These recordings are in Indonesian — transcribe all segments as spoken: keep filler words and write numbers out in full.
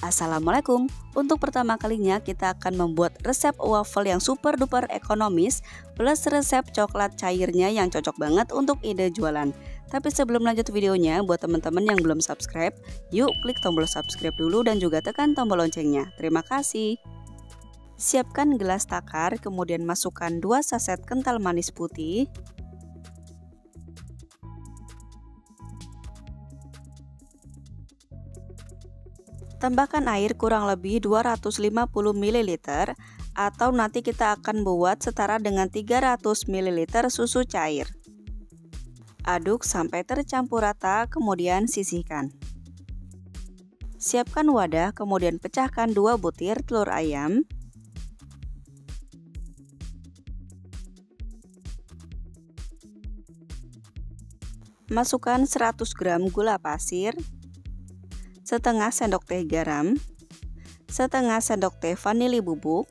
Assalamualaikum. Untuk pertama kalinya kita akan membuat resep waffle yang super duper ekonomis plus resep coklat cairnya yang cocok banget untuk ide jualan. Tapi sebelum lanjut videonya, buat teman-teman yang belum subscribe, yuk klik tombol subscribe dulu dan juga tekan tombol loncengnya. Terima kasih. Siapkan gelas takar, kemudian masukkan dua saset kental manis putih, tambahkan air kurang lebih dua ratus lima puluh mililiter atau nanti kita akan buat setara dengan tiga ratus mililiter susu cair. Aduk sampai tercampur rata, kemudian sisihkan. Siapkan wadah, kemudian pecahkan dua butir telur ayam. Masukkan seratus gram gula pasir, setengah sendok teh garam, setengah sendok teh vanili bubuk.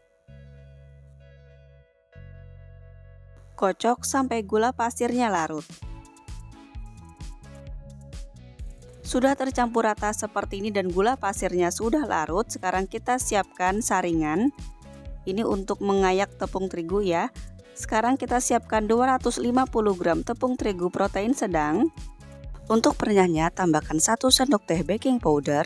Kocok sampai gula pasirnya larut. Sudah tercampur rata seperti ini dan gula pasirnya sudah larut, sekarang kita siapkan saringan. Ini untuk mengayak tepung terigu ya. Sekarang kita siapkan dua ratus lima puluh gram tepung terigu protein sedang. Untuk perenyahnya tambahkan satu sendok teh baking powder,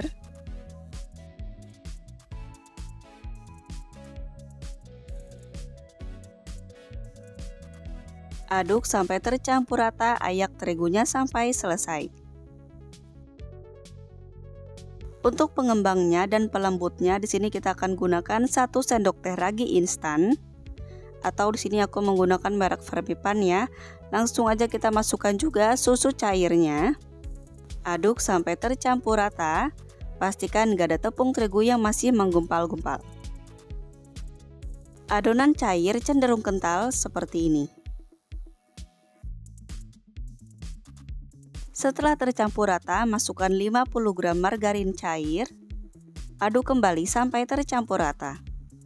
aduk sampai tercampur rata, ayak terigunya sampai selesai. Untuk pengembangnya dan pelembutnya di sini kita akan gunakan satu sendok teh ragi instan atau di sini aku menggunakan merek Fermipan ya. Langsung aja kita masukkan juga susu cairnya. Aduk sampai tercampur rata. Pastikan gak ada tepung terigu yang masih menggumpal-gumpal. Adonan cair cenderung kental seperti ini. Setelah tercampur rata, masukkan lima puluh gram margarin cair. Aduk kembali sampai tercampur rata.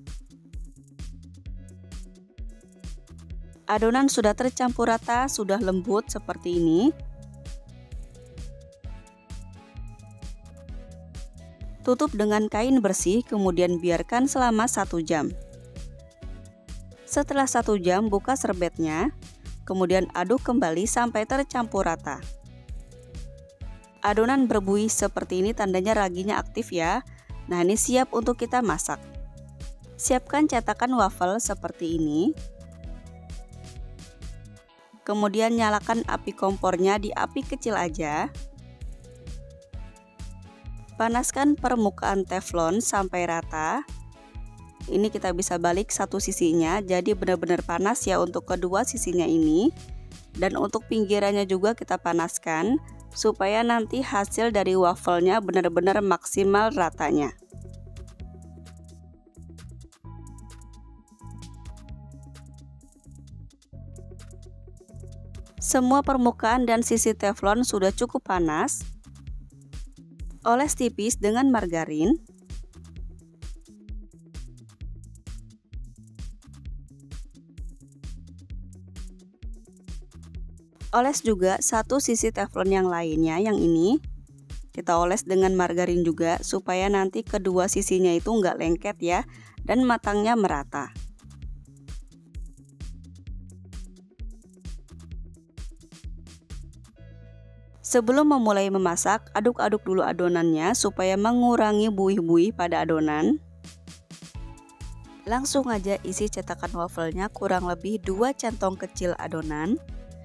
Adonan sudah tercampur rata, sudah lembut seperti ini. Tutup dengan kain bersih, kemudian biarkan selama satu jam. Setelah satu jam, buka serbetnya, kemudian aduk kembali sampai tercampur rata. Adonan berbuih seperti ini tandanya raginya aktif ya. Nah, ini siap untuk kita masak. Siapkan cetakan waffle seperti ini. Kemudian nyalakan api kompornya di api kecil aja. Panaskan permukaan teflon sampai rata. Ini kita bisa balik satu sisinya, jadi benar-benar panas ya untuk kedua sisinya ini. Dan untuk pinggirannya juga kita panaskan supaya nanti hasil dari wafelnya benar-benar maksimal ratanya. Semua permukaan dan sisi teflon sudah cukup panas. Oles tipis dengan margarin. Oles juga satu sisi teflon yang lainnya, yang ini. Kita oles dengan margarin juga supaya nanti kedua sisinya itu nggak lengket ya, dan matangnya merata. Sebelum memulai memasak, aduk-aduk dulu adonannya supaya mengurangi buih-buih pada adonan. Langsung aja isi cetakan wafelnya kurang lebih dua centong kecil adonan.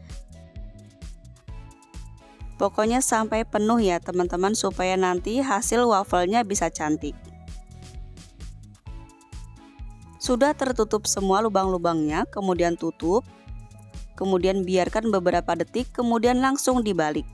Pokoknya sampai penuh ya teman-teman supaya nanti hasil wafelnya bisa cantik. Sudah tertutup semua lubang-lubangnya, kemudian tutup. Kemudian biarkan beberapa detik, kemudian langsung dibalik.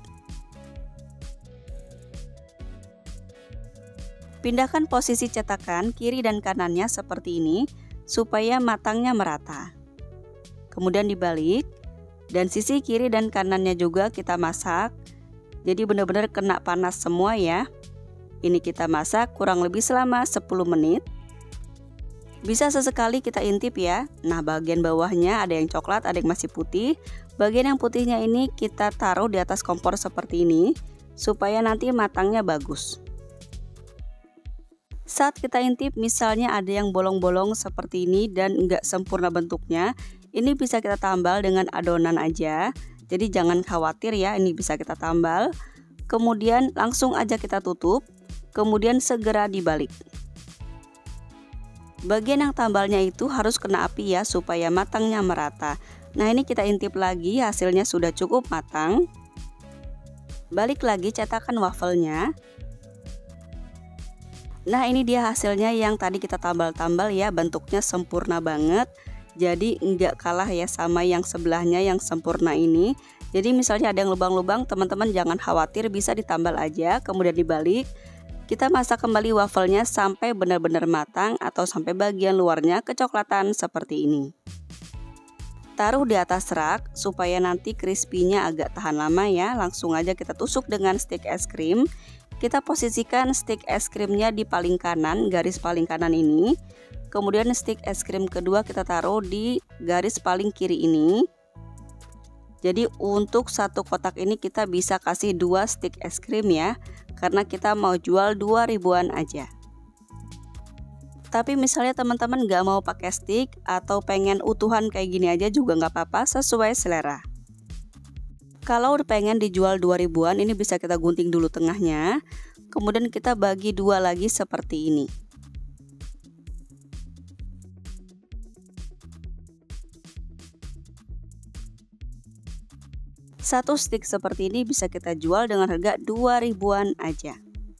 Pindahkan posisi cetakan kiri dan kanannya seperti ini supaya matangnya merata. Kemudian dibalik dan sisi kiri dan kanannya juga kita masak. Jadi benar-benar kena panas semua ya. Ini kita masak kurang lebih selama sepuluh menit. Bisa sesekali kita intip ya. Nah, bagian bawahnya ada yang coklat, ada yang masih putih. Bagian yang putihnya ini kita taruh di atas kompor seperti ini supaya nanti matangnya bagus. Saat kita intip misalnya ada yang bolong-bolong seperti ini dan nggak sempurna bentuknya, ini bisa kita tambal dengan adonan aja. Jadi jangan khawatir ya, ini bisa kita tambal. Kemudian langsung aja kita tutup, kemudian segera dibalik. Bagian yang tambalnya itu harus kena api ya supaya matangnya merata. Nah ini kita intip lagi, hasilnya sudah cukup matang. Balik lagi cetakan wafelnya. Nah ini dia hasilnya yang tadi kita tambal-tambal ya, bentuknya sempurna banget. Jadi nggak kalah ya sama yang sebelahnya yang sempurna ini. Jadi misalnya ada yang lubang-lubang, teman-teman jangan khawatir, bisa ditambal aja kemudian dibalik. Kita masak kembali wafelnya sampai benar-benar matang atau sampai bagian luarnya kecoklatan seperti ini. Taruh di atas rak supaya nanti crispy-nya agak tahan lama ya. Langsung aja kita tusuk dengan stick es krim. Kita posisikan stick es krimnya di paling kanan, garis paling kanan ini. Kemudian stick es krim kedua kita taruh di garis paling kiri ini. Jadi untuk satu kotak ini kita bisa kasih dua stick es krim ya, karena kita mau jual dua ribuan aja. Tapi misalnya teman-teman gak mau pakai stick atau pengen utuhan kayak gini aja juga gak apa-apa, sesuai selera. Kalau pengen dijual dua ribuan, ini bisa kita gunting dulu tengahnya, kemudian kita bagi dua lagi seperti ini. Satu stick seperti ini bisa kita jual dengan harga dua ribuan aja.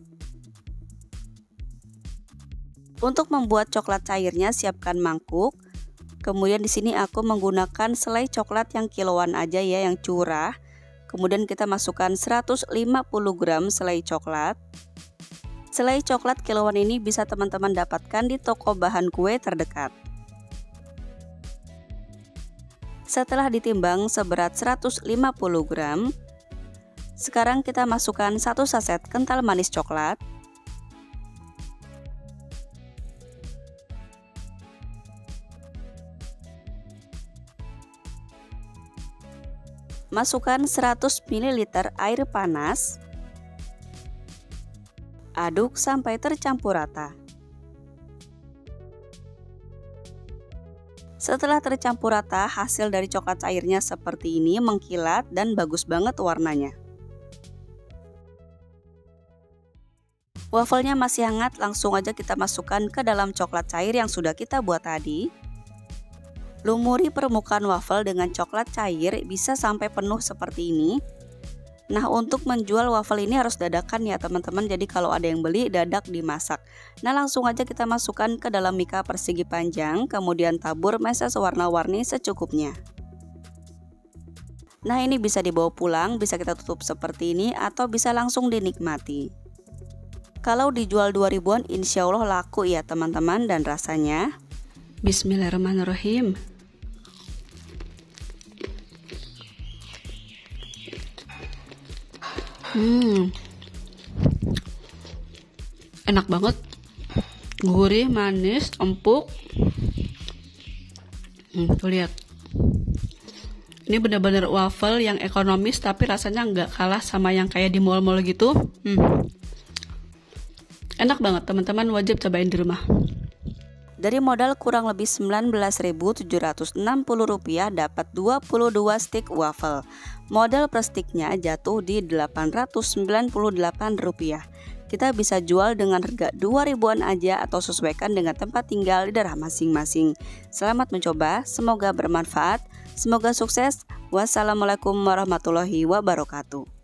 Untuk membuat coklat cairnya, siapkan mangkuk. Kemudian di sini aku menggunakan selai coklat yang kiloan aja ya, yang curah. Kemudian kita masukkan seratus lima puluh gram selai coklat. Selai coklat kiloan ini bisa teman-teman dapatkan di toko bahan kue terdekat. Setelah ditimbang seberat seratus lima puluh gram, sekarang kita masukkan satu saset kental manis coklat, masukkan seratus mililiter air panas, aduk sampai tercampur rata. Setelah tercampur rata, hasil dari coklat cairnya seperti ini, mengkilat dan bagus banget warnanya. Wafelnya masih hangat, langsung aja kita masukkan ke dalam coklat cair yang sudah kita buat tadi. Lumuri permukaan wafel dengan coklat cair bisa sampai penuh seperti ini. Nah untuk menjual wafel ini harus dadakan ya teman-teman, jadi kalau ada yang beli dadak dimasak. Nah langsung aja kita masukkan ke dalam mika persegi panjang, kemudian tabur meses warna-warni secukupnya. Nah ini bisa dibawa pulang, bisa kita tutup seperti ini atau bisa langsung dinikmati. Kalau dijual dua ribuan insya Allah laku ya teman-teman, dan rasanya Bismillahirrahmanirrahim. Hmm, enak banget, gurih, manis, empuk. Hmm, tuh lihat, ini benar-benar waffle yang ekonomis tapi rasanya nggak kalah sama yang kayak di mall-mall gitu. Hmm. Enak banget teman-teman, wajib cobain di rumah. Dari modal kurang lebih sembilan belas ribu tujuh ratus enam puluh rupiah dapat dua puluh dua stick waffle. Modal per sticknya jatuh di delapan ratus sembilan puluh delapan rupiah. Kita bisa jual dengan harga dua ribuan aja atau sesuaikan dengan tempat tinggal di daerah masing-masing. Selamat mencoba, semoga bermanfaat, semoga sukses. Wassalamualaikum warahmatullahi wabarakatuh.